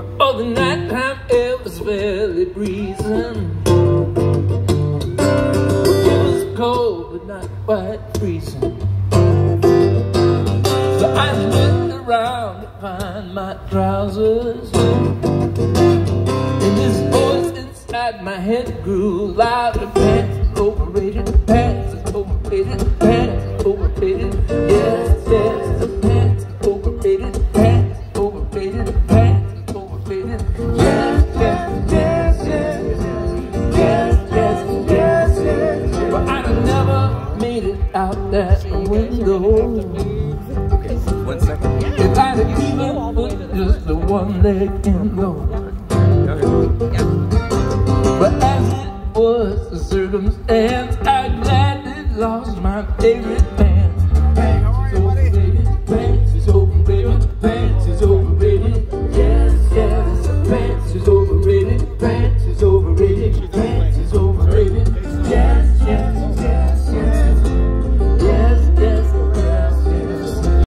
Oh, the nighttime air was fairly breezing. It was cold, but not quite freezing. So I looked around to find my trousers, and this voice inside my head grew louder. Pants is overrated, pants is overrated, pants is overrated. Yes, yes, the pants is overrated, pants is overrated, pants is overrated. Yes, yes, yes, yes, yes, yes, yes, yes. But I'd have never made it out that window. 1 second. If I'd have even put just the one leg in though. But as it was the circumstance, I gladly lost my favorite